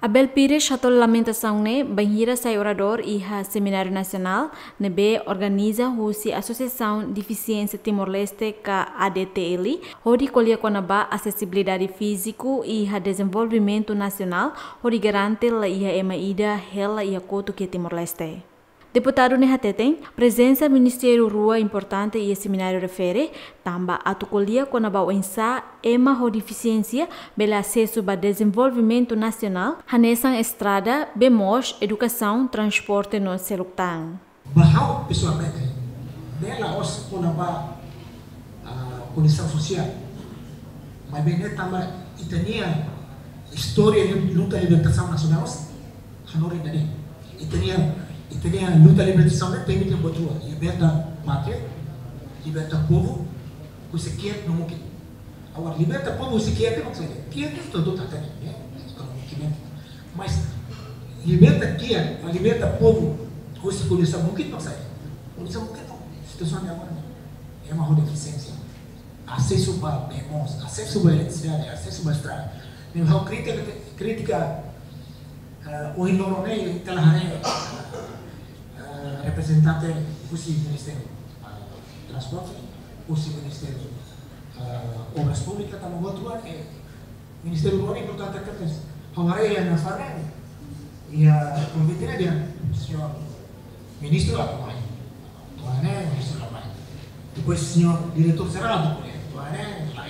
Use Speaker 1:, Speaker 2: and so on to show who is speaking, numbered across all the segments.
Speaker 1: Abel Pires hatol lamentação ne banhira sai orador iha semináriu nasional nebe organiza husi Associação Deficiência Timor-Leste ka ADTL hori colher konaba acessibilidade físico iha desenvolvimento nacional hori garante la iha emaida hela iha koto ke Timor-Leste. Deputado Nehateten, presença Ministério Rua importante e seminário refere, tamba atucolia com a bauensa ema ho deficiência bela acesso ba desenvolvimento nacional, hanesan estrada, bemos, educação, transporte no seluktan.
Speaker 2: Bahau pessoalmente, dela os com a condição social, mas bem tamba itania história de luta de libertação nacional, hanori dali, itania luta de libertação não tem que botar liberta pátria, liberta povo, o sequer não mungkin. Awal liberta povo sequer não sei, que é tudo tá tendo, né? Mas liberta que a liberta povo, o se condição mungkin não sei, condição mungkin não, situação de agora é uma deficiência, acesso para bemos, acesso para eletricidade, acesso para estrada, então crítica o indorone telah representante kursi Ministério Transporte, kursi Ministério Obras Públicas, também outro é Ministério Rural importante que é Hongria na Farra e a convidada dia senhor Ministro lá também, tuane Ministro lá também, depois senhor Diretor Geral do Poder, tuane lá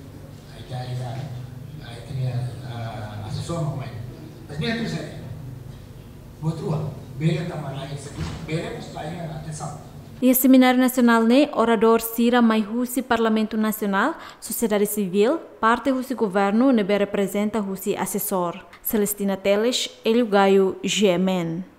Speaker 2: aí assessor também, mas nem tudo certo, outro
Speaker 1: E Seminário Nacional ne orador Sira Maihusi Parlamento Nacional, Sociedade Civil, parte husi governo nebe representa husi assessor. Celestina Teles, Elio Gaio, GMN.